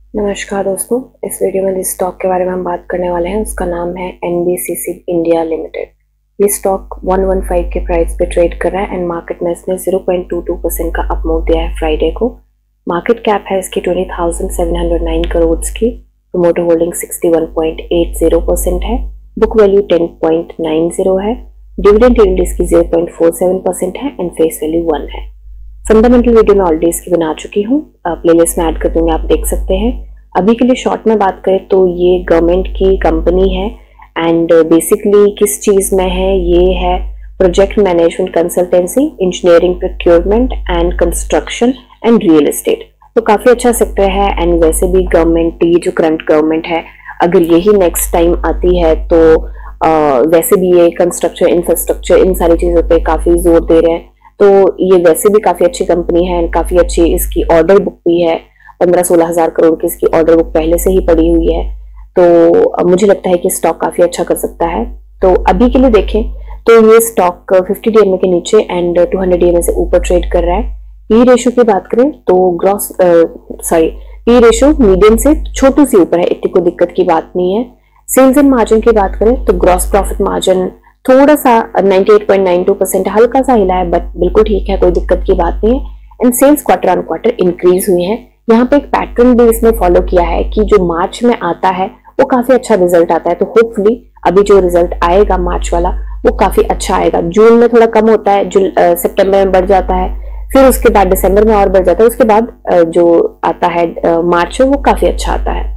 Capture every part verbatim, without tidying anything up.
नमस्कार दोस्तों, इस वीडियो में जिस स्टॉक के बारे में हम बात करने वाले हैं उसका नाम है N B C C India limited. ये स्टॉक एक सौ पंद्रह के प्राइस पे ट्रेड कर रहा है एंड मार्केट में इसने zero point two two percent का अप मूव दिया है फ्राइडे को। मार्केट कैप है इसकी बीस हज़ार सात सौ नौ करोड़ की। प्रोमोटर होल्डिंग इकसठ पॉइंट आठ ज़ीरो परसेंट है। बुक वैल्यू दस पॉइंट नौ ज़ीरो है। डिविडेंड यील्ड इसकी zero point four seven percent है एंड फेस वैल्यू वन है। फंडामेंटल वीडियो में ऑलरेडी इसकी बना चुकी हूँ, प्लेलिस्ट में ऐड कर दूंगी, आप देख सकते हैं। अभी के लिए शॉर्ट में बात करें तो ये गवर्नमेंट की कंपनी है एंड बेसिकली किस चीज़ में है, ये है project management consultancy, engineering, procurement and construction and real estate. तो काफ़ी अच्छा सेक्टर है एंड वैसे भी गवर्नमेंट, ये जो करंट गवर्नमेंट है, अगर यही नेक्स्ट टाइम आती है तो आ, वैसे भी ये कंस्ट्रक्शन, इंफ्रास्ट्रक्चर, इन सारी चीज़ों पे काफ़ी जोर दे रहे हैं। तो ये वैसे भी काफ़ी अच्छी कंपनी है एंड काफ़ी अच्छी इसकी ऑर्डर बुक भी है। पंद्रह सोलह हजार करोड़ की इसकी ऑर्डर बुक पहले से ही पड़ी हुई है। तो मुझे लगता है कि स्टॉक काफ़ी अच्छा कर सकता है। तो अभी के लिए देखें तो ये स्टॉक पचास डी एम ए के नीचे एंड दो सौ डी एम ए से ऊपर ट्रेड कर रहा है। पी रेशो की बात करें तो gross sorry P ratio medium से छोटी सी ऊपर है, इतनी कोई दिक्कत की बात नहीं है। सेल्स एंड मार्जिन की बात करें तो ग्रॉस प्रॉफिट मार्जिन थोड़ा सा अट्ठानवे पॉइंट नौ टू परसेंट हल्का सा हिला है, बट बिल्कुल ठीक है, कोई दिक्कत की बात नहीं है। And sales quarter on quarter increase हुई है। यहाँ पे एक पैटर्न भी इसने फॉलो किया है कि जो मार्च में आता है वो काफी अच्छा रिजल्ट आता है। तो होपफुली अभी जो रिजल्ट आएगा मार्च वाला वो काफी अच्छा आएगा। जून में थोड़ा कम होता है, जो सितंबर में बढ़ जाता है, फिर उसके बाद दिसंबर में और बढ़ जाता है, उसके बाद जो आता है मार्च में वो काफी अच्छा आता है।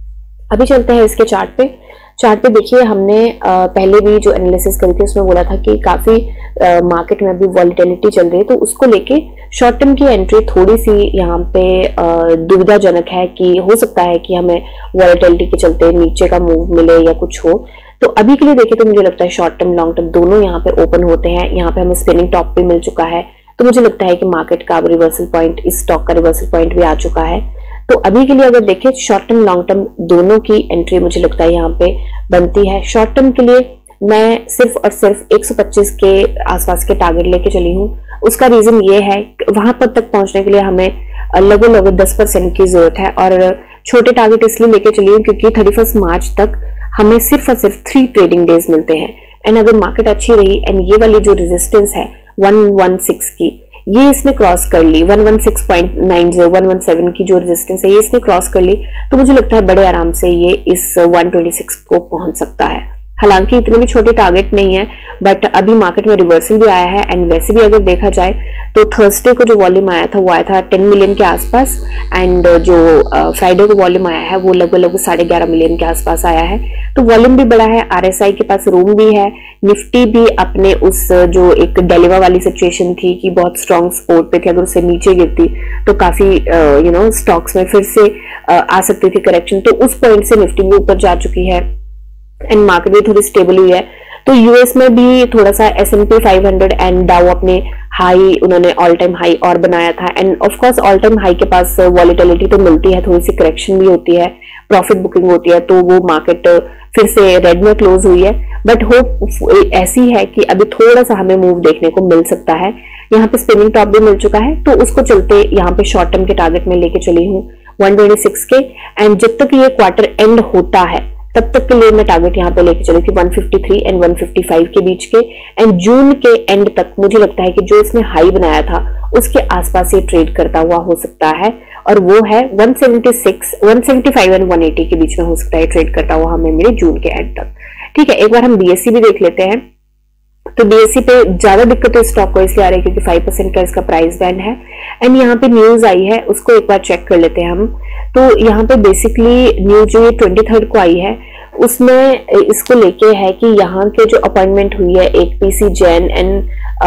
अभी चलते हैं इसके चार्ट पे। चार्ट पे देखिए, हमने पहले भी जो एनालिसिस करी थी उसमें बोला था कि काफी मार्केट में अभी वॉलेटिलिटी चल रही है, तो उसको लेके शॉर्ट टर्म की एंट्री थोड़ी सी यहाँ पे दुविधाजनक है कि हो सकता है कि हमें वॉलेटिलिटी के चलते नीचे का मूव मिले या कुछ हो। तो अभी के लिए देखिए तो मुझे लगता है शॉर्ट टर्म लॉन्ग टर्म दोनों यहाँ पे ओपन होते हैं। यहाँ पे हमें स्पिनिंग टॉप भी मिल चुका है, तो मुझे लगता है कि मार्केट का अब रिवर्सल पॉइंट, इस स्टॉक का रिवर्सल पॉइंट भी आ चुका है। तो अभी के लिए अगर देखें शॉर्ट टर्म लॉन्ग टर्म दोनों की एंट्री मुझे लगता है यहाँ पे बनती है। शॉर्ट टर्म के लिए मैं सिर्फ और सिर्फ एक सौ पच्चीस के आसपास के टारगेट लेके चली हूँ। उसका रीजन ये है, वहां पर तक पहुंचने के लिए हमें लगभग लगभग दस परसेंट की जरूरत है और छोटे टारगेट इसलिए लेके चली हूँ क्योंकि थर्टी फर्स्ट मार्च तक हमें सिर्फ और सिर्फ थ्री ट्रेडिंग डेज मिलते हैं। एंड अगर मार्केट अच्छी रही एंड ये वाली जो रेजिस्टेंस है वन वन सिक्स की, ये इसने क्रॉस कर ली, one one six point nine zero, one one seven की जो रेजिस्टेंस है ये इसने क्रॉस कर ली, तो मुझे लगता है बड़े आराम से ये इस वन ट्वेंटी सिक्स को पहुंच सकता है। हालांकि इतने भी छोटे टारगेट नहीं है, बट अभी मार्केट में रिवर्सल भी आया है एंड वैसे भी अगर देखा जाए तो थर्सडे को जो वॉल्यूम आया था वो आया था टेन मिलियन के आसपास एंड जो फ्राइडे को वॉल्यूम आया है वो लगभग लगभग साढ़े ग्यारह मिलियन के आसपास आया है। तो वॉल्यूम भी बड़ा है, आरएसआई के पास रूम भी है, निफ्टी भी अपने उस जो एक डेलिवा वाली सिचुएशन थी कि बहुत स्ट्रॉन्ग सपोर्ट पे थी, अगर उससे नीचे गिरती तो काफी यू नो स्टॉक्स में फिर से uh, आ सकती थी करेक्शन, तो उस पॉइंट से निफ्टी भी ऊपर जा चुकी है एंड मार्केट भी थोड़ी स्टेबल हुई है। तो यूएस में भी थोड़ा सा S and P five hundred and Dow अपने हाई, उन्होंने ऑल टाइम हाई और बनाया था and of course all time high के पास वॉलेटिलिटी तो मिलती है, थोड़ी सी करेक्शन भी होती है, प्रॉफिट बुकिंग होती है, तो वो मार्केट फिर से रेड में क्लोज हुई है। बट होप ऐसी है कि अभी थोड़ा सा हमें मूव देखने को मिल सकता है। यहाँ पे स्पिनिंग टॉप भी मिल चुका है, तो उसको चलते यहाँ पे शॉर्ट टर्म के टारगेट में लेके चली हूँ वन ट्वेंटी सिक्स के एंड जब तक ये क्वार्टर एंड होता है तब तक के लिए मैं टारगेट यहाँ पे लेके चली थी one fifty three and one fifty five के बीच के एंड जून के एंड तक मुझे लगता है कि जो इसने हाई बनाया था उसके आसपास ये ट्रेड करता हुआ हो सकता है और वो है one seventy six, one seventy five and one eighty के बीच में हो सकता है ट्रेड करता हुआ हमें मेरे जून के एंड तक। ठीक है, एक बार हम बीएससी भी देख लेते हैं। तो बीएससी पे ज्यादा दिक्कत है स्टॉक को इसलिए आ रही है क्योंकि फाइव परसेंट का इसका प्राइस बैंड है एंड यहाँ पे न्यूज आई है, उसको एक बार चेक कर लेते हैं हम। तो यहाँ पे बेसिकली न्यूज जो ये ट्वेंटी थर्ड को आई है उसमें इसको लेके है कि यहाँ के जो अपॉइंटमेंट हुई है एक PC Jain and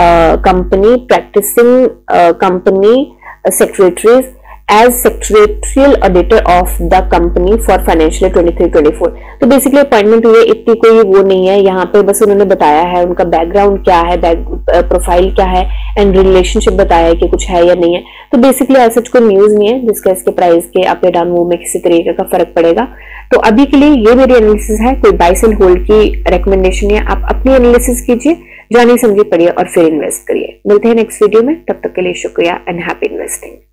company practising company secretaries as secretarial auditor of the company for financial twenty three twenty four. तो बेसिकली अपॉइंटमेंट हुई है, इतनी कोई वो नहीं है, यहाँ पे बस उन्होंने बताया है उनका बैकग्राउंड क्या है, बैक प्रोफाइल क्या है एंड रिलेशनशिप बताया है कि कुछ है या नहीं है। तो बेसिकली ऐसा कोई न्यूज नहीं है जिसका इसके प्राइस के अप या डाउन मूव में किसी तरीके का फर्क पड़ेगा। तो अभी के लिए ये मेरी एनालिसिस है, कोई बाय सेल होल्ड की रिकमेंडेशन है, आप अपनी एनालिसिस कीजिए, जानिए समझिए पढ़िए और फिर इन्वेस्ट करिए। मिलते हैं नेक्स्ट वीडियो में, तब तक के लिए शुक्रिया एंड हैप्पी इन्वेस्टिंग।